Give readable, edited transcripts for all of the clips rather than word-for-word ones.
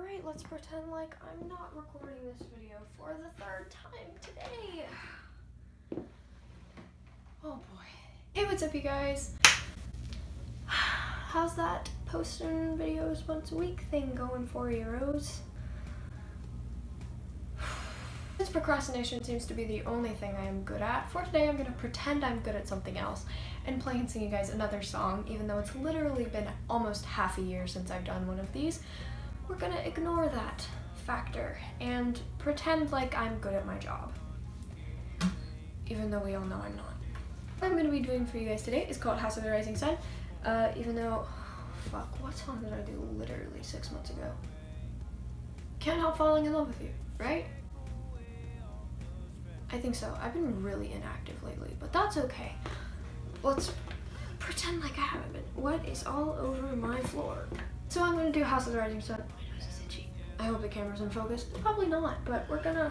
Alright, let's pretend like I'm not recording this video for the third time today. Oh boy. Hey, what's up you guys? How's that posting videos once a week thing going for you, Rose? Since procrastination seems to be the only thing I am good at, for today I'm going to pretend I'm good at something else and play and sing you guys another song, even though it's literally been almost half a year since I've done one of these. We're going to ignore that factor and pretend like I'm good at my job, even though we all know I'm not. What I'm going to be doing for you guys today is called House of the Rising Sun, even though, fuck, what song did I do literally 6 months ago? Can't Help Falling in Love with You, right? I think so. I've been really inactive lately, but that's okay. Let's pretend like I haven't been. What is all over my floor? So I'm gonna do House of the Rising Sun. My nose is itchy. I hope the camera's in focus. Probably not, but we're gonna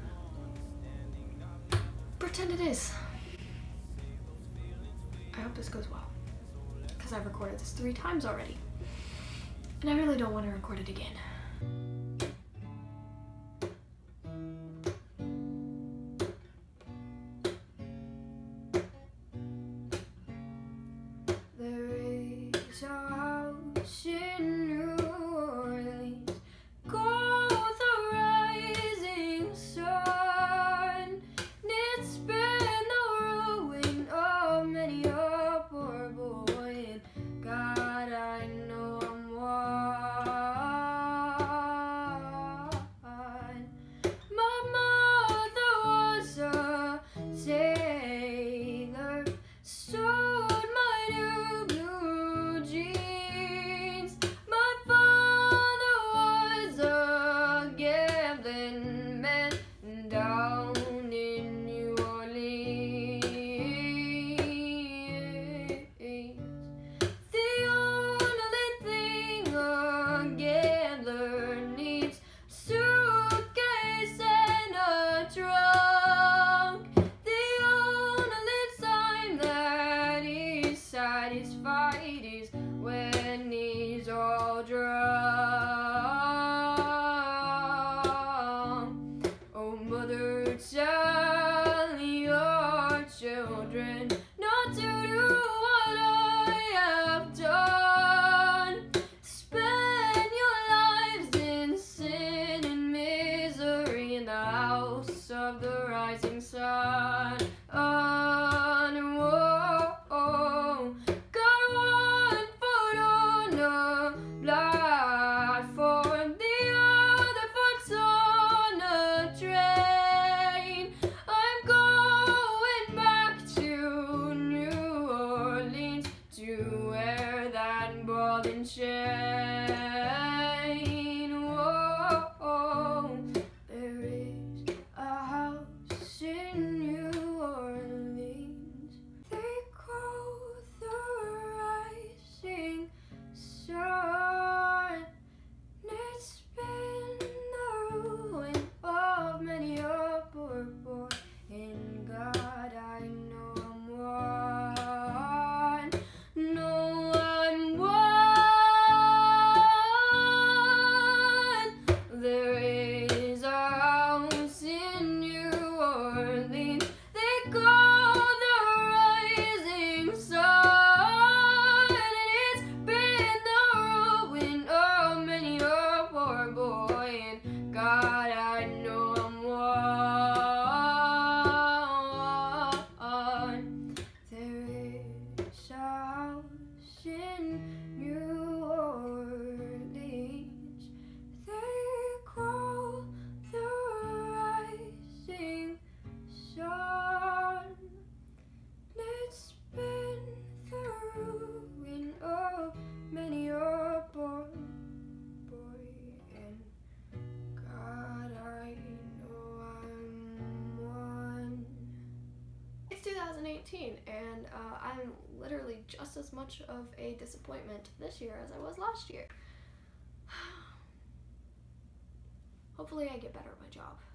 pretend it is. I hope this goes well, because I've recorded this 3 times already, and I really don't want to record it again. A house in New Orleans, gold the rising sun. It's been the ruin of many a poor boy, and God, I know I'm one. My mother was a sailor, sewed my new blue jeans. My father was a gambling man down in New Orleans. The only thing a gambler needs, suitcase and a trunk. The only time that he's satisfied is when he's all drunk. Oh, mother, tell your children not to do what I have done. Spend your lives in sin and misery in the house of the rising sun. Chain. Whoa, there is a house in New Orleans. They call the rising sun. It's been the ruin of many a poor boy, and God, I know I'm one. No, I'm one. There is a house in New Orleans. They call the rising sun, and it's been the ruin of many a poor boy, and God, I know I'm one. There is a house in New Orleans. They call the rising sun. It's been the ruin of many a poor boy, and God, I know I'm one. It's 2018, and I'm literally just as much of a disappointment this year as I was last year. Hopefully I get better at my job.